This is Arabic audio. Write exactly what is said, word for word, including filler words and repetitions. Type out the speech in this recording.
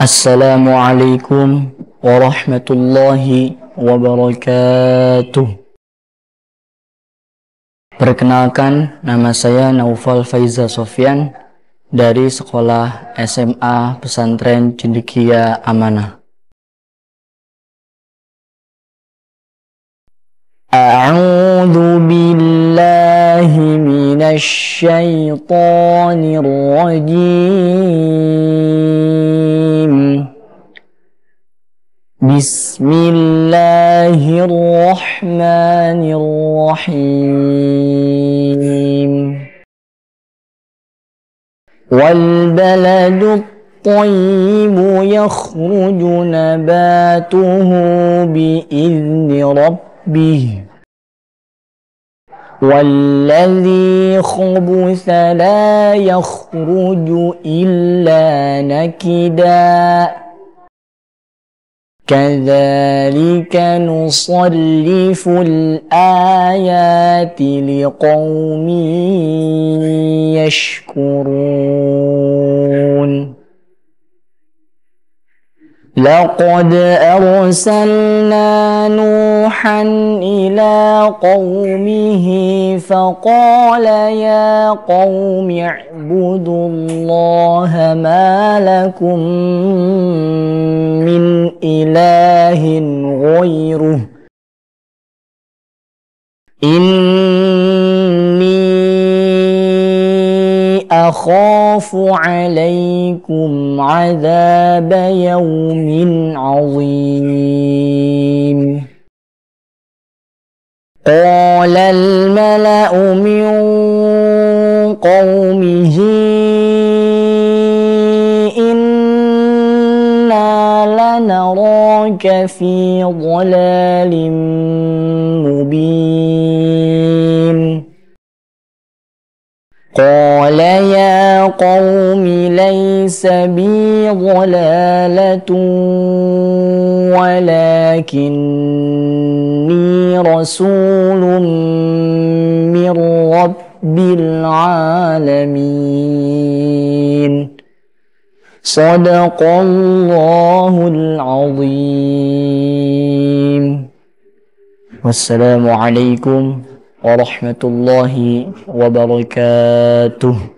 Assalamualaikum warahmatullahi wabarakatuh. Perkenalkan, nama saya Naufal Faiza Sofyan dari Sekolah S M A Pesantren Cendekia Amanah. A'udzu billahi minasy syaithanir rajim. Bismillahirrahmanirrahim. Wal baladut thayyibu yakhruju nabatuhu bi'izni rabbih والذي خبث لا يخرج إلا نكدا كذلك نصرف الآيات لقوم يشكرون لقد أرسلنا نوحا إلى قومه فقال يا قوم اعبدوا الله ما لكم من إله غيره إني أخاف عليكم عذاب يوم عظيم قال الملأ من قومه إنا لنراك في ضلال مبين قال يا قوم ليس بي ضلالة ولكني رسول من رب العالمين صدق الله العظيم. Wassalamualaikum warahmatullahi wabarakatuh.